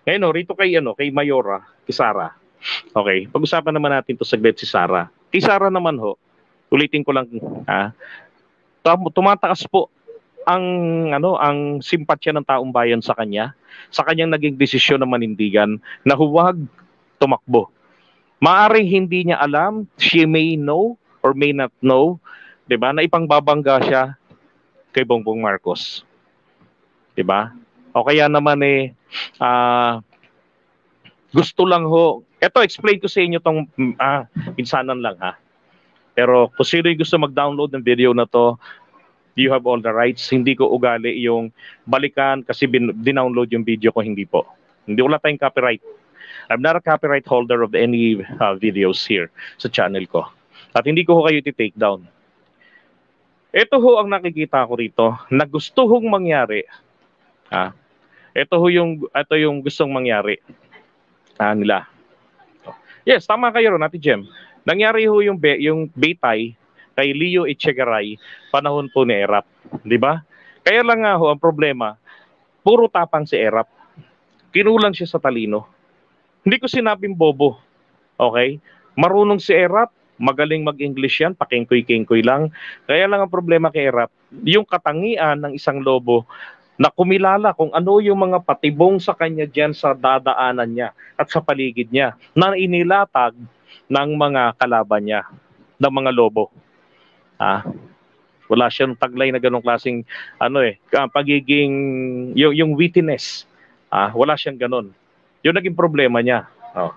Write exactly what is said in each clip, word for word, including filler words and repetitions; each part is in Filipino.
Ngayon, oh, rito kay, ano, kay Mayora, kay Sara. Okay, pag-usapan naman natin to saglit si Sara. Kay Sara naman ho, ulitin ko lang, ah, tumataas po ang ano ang simpatya ng taong bayan sa kanya sa kanyang naging desisyon na manindigan na huwag tumakbo. Maaring hindi niya alam, she may know or may not know, 'di ba? Na ipangbabangga siya kay Bongbong Marcos, 'di ba? O kaya naman eh uh, gusto lang ho. Ito explain ko sa inyo tong ah, pinsanan lang ha. Pero kung sino yung gusto mag-download ng video na to, you have all the rights. Hindi ko ugali yung balikan kasi dinownload yung video ko, hindi po. Hindi wala tayong copyright. I'm not a copyright holder of any uh, videos here sa channel ko. At hindi ko ho kayo i-take down. Ito ho ang nakikita ko rito na gusto hong mangyari. Ha? Ito ho yung, ito yung gustong mangyari ah, nila. Yes, tama kayo ron, Ate Jem. Nangyari ho yung, be, yung Betay kay Leo Echegaray, panahon po ni Erap. Di ba? Kaya lang nga ho, ang problema, puro tapang si Erap. Kinulang siya sa talino. Hindi ko sinabing bobo. Okay? Marunong si Erap, magaling mag-English yan, pakingkoy-kingkoy lang. Kaya lang ang problema kay Erap, yung katangian ng isang lobo na kumilala kung ano yung mga patibong sa kanya dyan sa dadaanan niya at sa paligid niya na inilatag ng mga kalaban niya, ng mga lobo. Ah, wala siyang taglay na ganong klaseng ano eh, pagiging yung, yung wittiness. Ah, wala siyang ganon. Yung naging problema niya. Oh.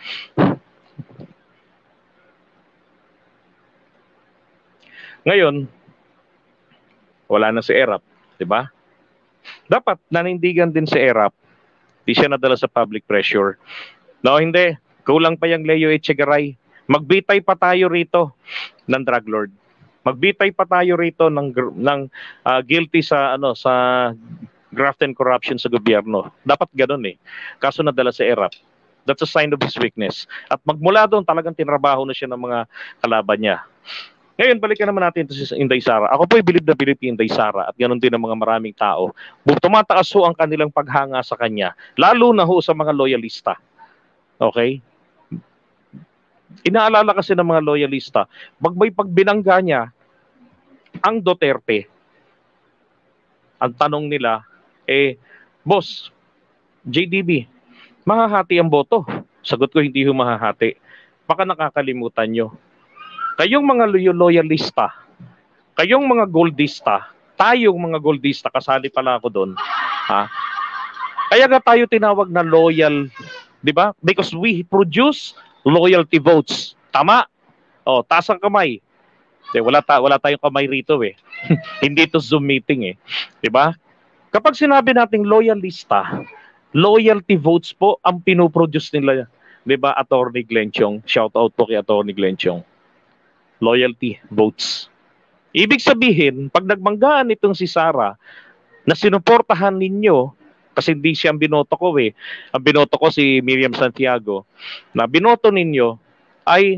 Ngayon, wala na si Erap, 'di ba? Dapat nanindigan din si Erap. Di siya nadala sa public pressure. No, hindi. Kulang pa yung Leo Echegaray. Magbitay pa tayo rito ng drug lord. Magbitay pa tayo rito ng ng uh, guilty sa ano sa graft and corruption sa gobyerno. Dapat ganoon eh. Kaso nadala sa Erap. That's a sign of his weakness. At magmula doon talagang tinrabaho na siya ng mga kalaban niya. Ngayon, balikan naman natin ito si Inday Sara. Ako po ay bilib na bilib kay Inday Sara at ganoon din ang mga maraming tao. Tumataas ho ang kanilang paghanga sa kanya. Lalo na ho sa mga loyalista. Okay? Inaalala kasi ng mga loyalista, pag may pagbinangga niya, ang Duterte, ang tanong nila, eh, boss, J D B, mahahati ang boto. Sagot ko, hindi ho mahahati. Baka nakakalimutan nyo. Kayong mga loyalista, kayong mga goldista, tayong mga goldista, kasali pala ako doon, ha? Kaya nga tayo tinawag na loyal, di ba? Because we produce loyalty votes. Tama? O, taas ang kamay. Eh, wala, ta wala tayong kamay rito eh. Hindi to Zoom meeting eh. Di ba? Kapag sinabi nating loyalista, loyalty votes po ang pinoproduce nila. Di ba, Attorney Glenn Chong? Shout out po kay Attorney Glenn Chong. Loyalty votes. Ibig sabihin, pag nagmanggaan itong si Sara, na sinuportahan ninyo, kasi hindi siya ang binoto ko eh. Ang binoto ko si Miriam Santiago. Na binoto ninyo ay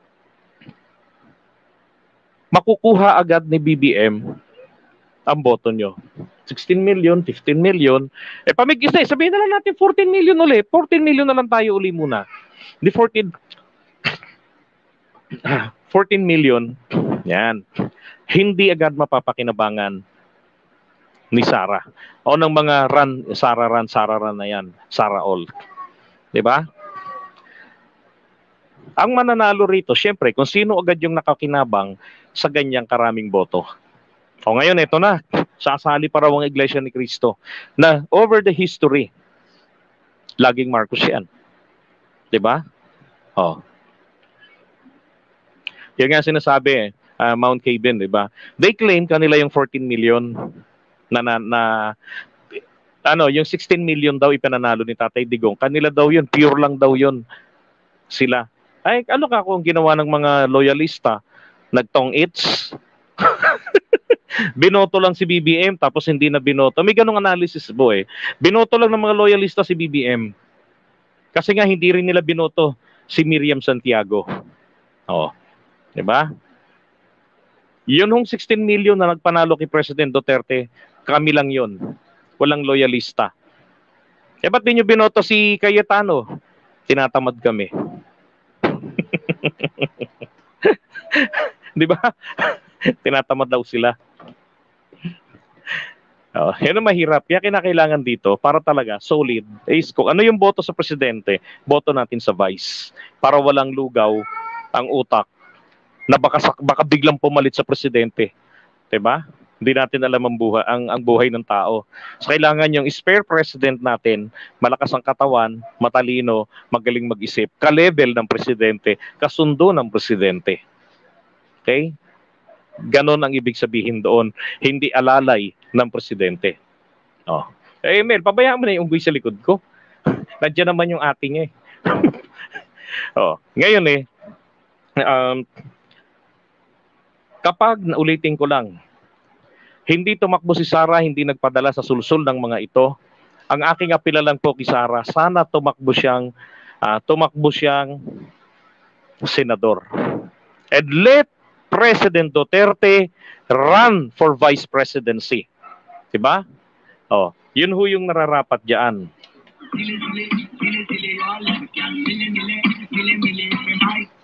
makukuha agad ni B B M ang boto nyo. sixteen million, fifteen million. Eh pamigis na eh. Sabihin na lang natin fourteen million ulit. fourteen million na lang tayo uli muna. Di fourteen... fourteen million. Yan. Hindi agad mapapakinabangan ni Sara. O ng mga run, Sara run, Sara run na yan. Sara all. Diba? Ang mananalo rito, syempre, kung sino agad yung nakakinabang sa ganyang karaming boto. O ngayon, ito na. Sasali para ang Iglesia ni Cristo. Na over the history, laging Marcos yan. Diba? O. Yan nga sinasabi eh. Uh, Mount Caben, diba? They claim kanila yung fourteen million na, na, na ano, yung sixteen million daw ipananalo ni Tatay Digong. Kanila daw yun, pure lang daw yun sila. Ay, ano ka kung ginawa ng mga loyalista? Nagtong its? Binoto lang si B B M tapos hindi na binoto. May ganong analysis po eh. Binoto lang ng mga loyalista si B B M. Kasi nga hindi rin nila binoto si Miriam Santiago. Oh. Diba? Yun hong sixteen million na nagpanalo kay President Duterte, kami lang yun. Walang loyalista. Eh, ba't di nyo binoto si Cayetano? Tinatamad kami. Di ba? Tinatamad daw sila. Oh, yan ang mahirap. Kaya kinakailangan dito para talaga solid. Is kung ano yung boto sa presidente, boto natin sa vice. Para walang lugaw ang utak na baka, baka biglang pumalit sa presidente. Diba? Hindi natin alam ang buhay, ang, ang buhay ng tao. So, kailangan yung spare president natin, malakas ang katawan, matalino, magaling mag-isip, ka-level ng presidente, kasundo ng presidente. Okay? Ganon ang ibig sabihin doon. Hindi alalay ng presidente. Oh. Eh, Mel, pabayaan mo na yung unggoy sa likod ko. Nandiyan naman yung ate niya eh. Oh. Ngayon eh, um, kapag, naulitin ko lang, hindi tumakbo si Sara, hindi nagpadala sa sulsul ng mga ito, ang aking apela lang po kay Sara, sana tumakbo siyang, uh, tumakbo siyang senador. And let President Duterte run for vice presidency. Diba? Oh, yun ho yung nararapat diyan.